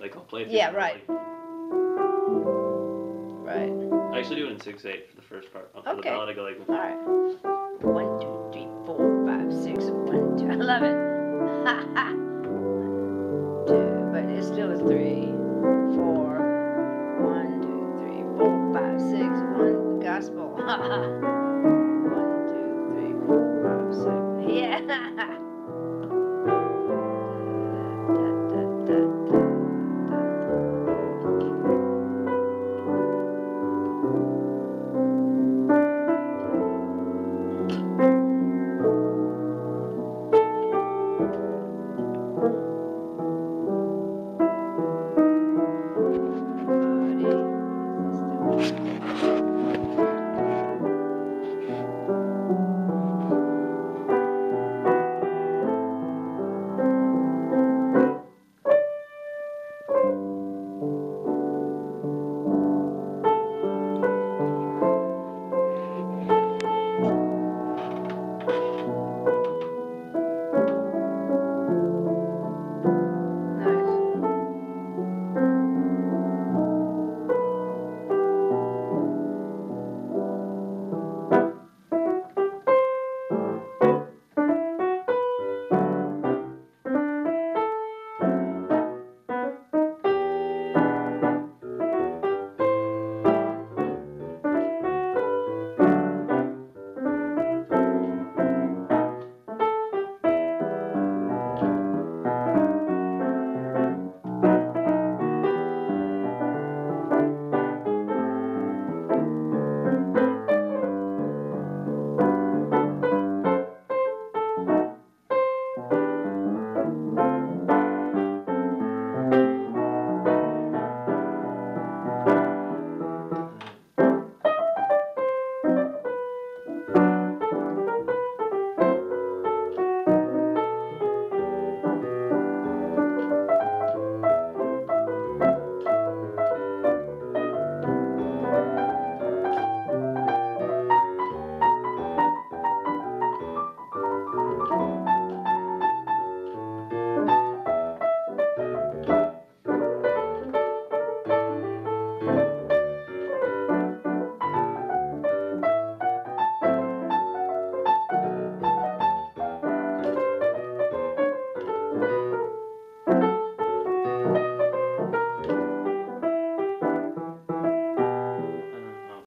Like I'll play it. Yeah, right. Right. I actually do it in 6/8 for the first part. For Okay. the ballad, I go like. All right. 1, 2, 3, 4, 5, 6, 1, 2. I love it.